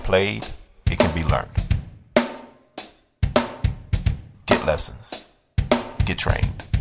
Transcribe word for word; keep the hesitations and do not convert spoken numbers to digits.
played, it can be learned. Get lessons. Get trained.